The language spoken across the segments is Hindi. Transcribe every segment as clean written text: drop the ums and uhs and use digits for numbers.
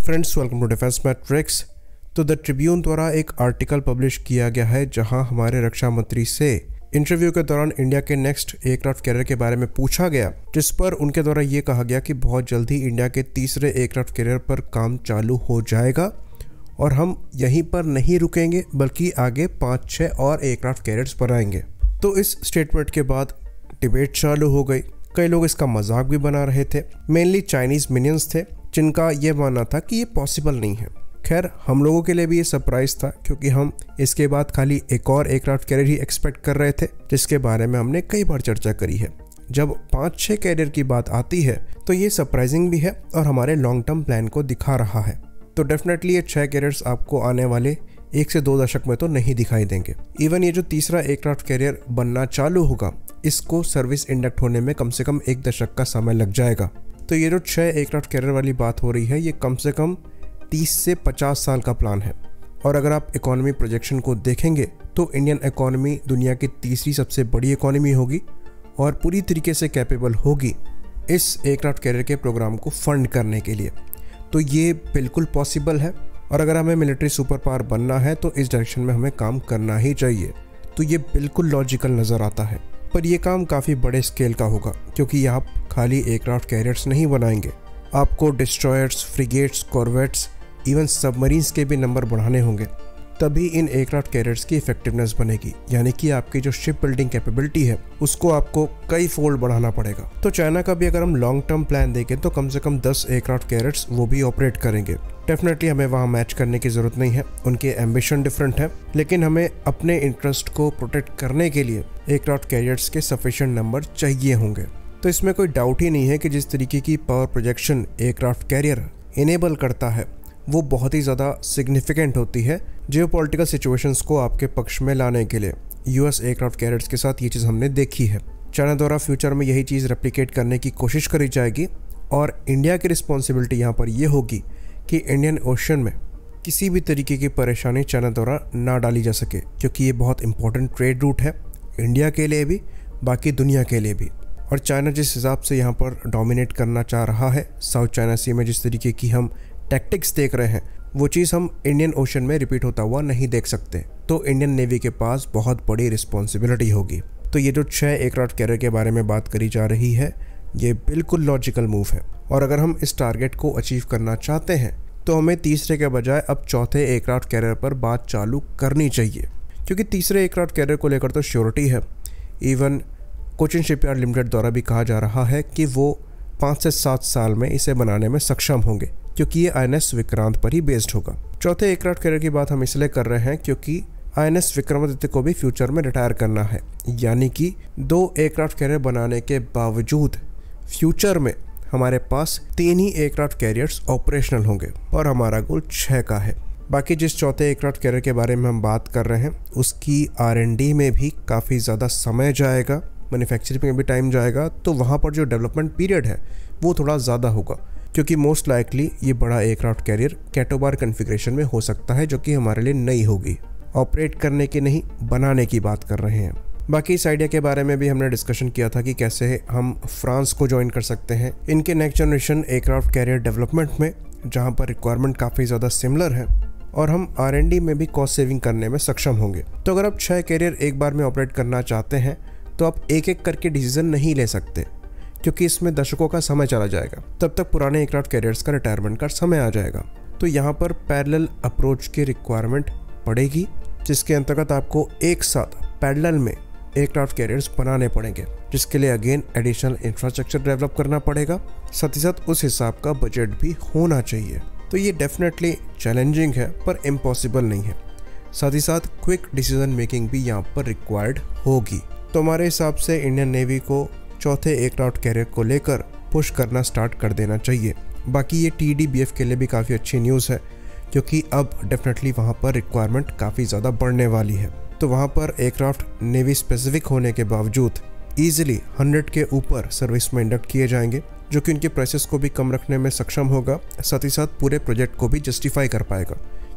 Friends, welcome to defence matrix. तो द ट्रिब्यून द्वारा एक आर्टिकल पब्लिश किया गया है जहां हमारे रक्षा मंत्री से इंटरव्यू के दौरान इंडिया के नेक्स्ट एयरक्राफ्ट कैरियर के बारे में पूछा गया, जिस पर उनके द्वारा ये कहा गया कि बहुत जल्दी इंडिया के तीसरे एयरक्राफ्ट कैरियर पर काम चालू हो जाएगा और हम यहीं पर नहीं रुकेंगे बल्कि आगे 5-6 और एयरक्राफ्ट कैरियर्स बनाएंगे। तो इस स्टेटमेंट के बाद डिबेट चालू हो गई। कई लोग इसका मजाक भी बना रहे थे। मेनली चाइनीज मिनियंस थे जिनका ये मानना था कि ये पॉसिबल नहीं है। खैर, हम लोगों के लिए भी ये सरप्राइज था क्योंकि हम इसके बाद खाली एक और एयरक्राफ्ट कैरियर ही एक्सपेक्ट कर रहे थे, जिसके बारे में हमने कई बार चर्चा करी है। जब 5-6 कैरियर की बात आती है तो ये सरप्राइजिंग भी है और हमारे लॉन्ग टर्म प्लान को दिखा रहा है। तो डेफिनेटली ये 6 कैरियर्स आपको आने वाले 1 से 2 दशक में तो नहीं दिखाई देंगे। इवन ये जो तीसरा एयरक्राफ्ट कैरियर बनना चालू होगा, इसको सर्विस इंडक्ट होने में कम से कम 1 दशक का समय लग जाएगा। तो ये जो 6 एयरक्राफ्ट कैरियर वाली बात हो रही है, ये कम से कम 30 से 50 साल का प्लान है। और अगर आप इकोनॉमी प्रोजेक्शन को देखेंगे तो इंडियन इकोनॉमी दुनिया की तीसरी सबसे बड़ी इकोनॉमी होगी और पूरी तरीके से कैपेबल होगी इस एयरक्राफ्ट कैरियर के प्रोग्राम को फंड करने के लिए। तो ये बिल्कुल पॉसिबल है और अगर हमें मिलिट्री सुपर पावर बनना है तो इस डायरेक्शन में हमें काम करना ही चाहिए। तो ये बिल्कुल लॉजिकल नज़र आता है, पर यह काम काफ़ी बड़े स्केल का होगा क्योंकि आप खाली एयरक्राफ्ट कैरियर्स नहीं बनाएंगे, आपको destroyers, frigates, corvettes, even submarines के भी नंबर बढ़ाने होंगे। तभी इन एयरक्राफ्ट कैरियर्स की इफेक्टिवनेस बनेगी, यानी कि आपकी जो शिप बिल्डिंग कैपेबिलिटी है उसको आपको कई फोल्ड बढ़ाना पड़ेगा। तो चाइना का भी अगर हम लॉन्ग टर्म प्लान देखें तो कम से कम 10 एयरक्राफ्ट कैरियर्स वो भी ऑपरेट करेंगे। डेफिनेटली हमें वहाँ मैच करने की ज़रूरत नहीं है, उनके एम्बिशन डिफरेंट है, लेकिन हमें अपने इंटरेस्ट को प्रोटेक्ट करने के लिए एयरक्राफ्ट कैरियर्स के सफिशिएंट नंबर चाहिए होंगे। तो इसमें कोई डाउट ही नहीं है कि जिस तरीके की power projection aircraft carrier enable करता है वो बहुत ही ज़्यादा सिग्निफिकेंट होती है जियोपॉलिटिकल सिचुएशंस को आपके पक्ष में लाने के लिए। यूएस एयरक्राफ्ट कैरियर्स के साथ ये चीज़ हमने देखी है। चाइना द्वारा फ्यूचर में यही चीज़ रेप्लिकेट करने की कोशिश करी जाएगी और इंडिया की रिस्पॉन्सिबिलिटी यहाँ पर ये होगी कि इंडियन ओशन में किसी भी तरीके की परेशानी चाइना द्वारा ना डाली जा सके, क्योंकि ये बहुत इंपॉर्टेंट ट्रेड रूट है इंडिया के लिए भी, बाकी दुनिया के लिए भी। और चाइना जिस हिसाब से यहाँ पर डोमिनेट करना चाह रहा है साउथ चाइना सी में, जिस तरीके की हम टैक्टिक्स देख रहे हैं, वो चीज़ हम इंडियन ओशन में रिपीट होता हुआ नहीं देख सकते। तो इंडियन नेवी के पास बहुत बड़ी रिस्पॉन्सिबिलिटी होगी। तो ये जो 6 एयरक्राफ्ट कैरियर के बारे में बात करी जा रही है, ये बिल्कुल लॉजिकल मूव है। और अगर हम इस टारगेट को अचीव करना चाहते हैं तो हमें तीसरे के बजाय अब चौथे एयरक्राफ्ट कैरियर पर बात चालू करनी चाहिए, क्योंकि तीसरे एयरक्राफ्ट कैरियर को लेकर तो श्योरिटी है। इवन कोचिन शिपयार्ड लिमिटेड द्वारा भी कहा जा रहा है कि वो 5 से 7 साल में इसे बनाने में सक्षम होंगे, क्योंकि ये INS विक्रांत पर ही बेस्ड होगा। चौथे एयरक्राफ्ट कैरियर की बात हम इसलिए कर रहे हैं क्योंकि INS विक्रमादित्य को भी फ्यूचर में रिटायर करना है, यानी कि 2 एयरक्राफ्ट कैरियर बनाने के बावजूद फ्यूचर में हमारे पास 3 ही एयरक्राफ्ट कैरियर्स ऑपरेशनल होंगे और हमारा गोल 6 का है। बाकी जिस चौथे एयरक्राफ्ट कैरियर के बारे में हम बात कर रहे हैं उसकी R&D में भी काफ़ी ज़्यादा समय जाएगा, मैन्युफैक्चरिंग में भी टाइम जाएगा। तो वहाँ पर जो डेवलपमेंट पीरियड है वो थोड़ा ज़्यादा होगा, क्योंकि मोस्ट लाइकली ये बड़ा एयरक्राफ्ट कैरियर कैटोबार कन्फिग्रेशन में हो सकता है, जो कि हमारे लिए नई होगी। ऑपरेट करने की नहीं, बनाने की बात कर रहे हैं। बाकी इस आइडिया के बारे में भी हमने डिस्कशन किया था कि कैसे हम फ्रांस को ज्वाइन कर सकते हैं इनके next generation aircraft carrier development में, जहाँ पर रिक्वायरमेंट काफ़ी ज़्यादा सिमिलर है और हम R&D में भी कॉस्ट सेविंग करने में सक्षम होंगे। तो अगर आप 6 कैरियर एक बार में ऑपरेट करना चाहते हैं तो आप एक एक करके डिसीजन नहीं ले सकते, क्योंकि इसमें दशकों का समय चला जाएगा। तब तक पुराने एयरक्राफ्ट कैरियर्स का रिटायरमेंट का समय आ जाएगा। तो यहाँ पर पैरेलल अप्रोच की रिक्वायरमेंट पड़ेगी, जिसके अंतर्गत आपको एक साथ पैरेलल में एयरक्राफ्ट कैरियर्स बनाने पड़ेंगे, जिसके लिए अगेन एडिशनल इंफ्रास्ट्रक्चर डेवलप करना पड़ेगा। साथ ही साथ उस हिसाब का बजट भी होना चाहिए। तो ये डेफिनेटली चैलेंजिंग है पर इम्पॉसिबल नहीं है। साथ ही साथ क्विक डिसीजन मेकिंग भी यहाँ पर रिक्वायर्ड होगी। तो हमारे हिसाब से इंडियन नेवी को चौथे एयरक्राफ्ट कैरियर को लेकर पुश करना स्टार्ट कर देना चाहिए। बाकी ये TDBF के लिए भी काफ़ी अच्छी न्यूज़ है, क्योंकि अब डेफिनेटली वहाँ पर रिक्वायरमेंट काफ़ी ज़्यादा बढ़ने वाली है। तो वहाँ पर एयरक्राफ्ट नेवी स्पेसिफिक होने के बावजूद ईजिली 100 के ऊपर सर्विस में इंडक्ट किए जाएंगे, जो कि उनके प्राइसेस को भी कम रखने में सक्षम होगा। साथ ही साथ पूरे प्रोजेक्ट को भी जस्टिफाई कर पाएगा,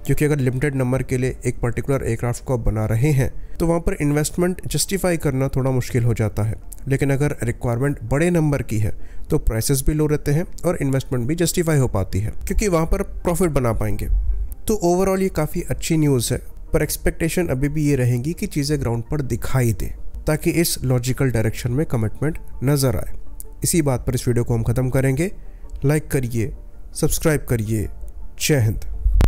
क्योंकि अगर लिमिटेड नंबर के लिए एक पर्टिकुलर एयरक्राफ्ट को आप बना रहे हैं तो वहाँ पर इन्वेस्टमेंट जस्टिफाई करना थोड़ा मुश्किल हो जाता है। लेकिन अगर रिक्वायरमेंट बड़े नंबर की है तो प्राइसेस भी लो रहते हैं और इन्वेस्टमेंट भी जस्टिफाई हो पाती है, क्योंकि वहाँ पर प्रॉफिट बना पाएंगे। तो ओवरऑल ये काफ़ी अच्छी न्यूज़ है, पर एक्सपेक्टेशन अभी भी ये रहेंगी कि चीज़ें ग्राउंड पर दिखाई दें ताकि इस लॉजिकल डायरेक्शन में कमिटमेंट नज़र आए। इसी बात पर इस वीडियो को हम ख़त्म करेंगे। लाइक करिए, सब्सक्राइब करिए। जय हिंद।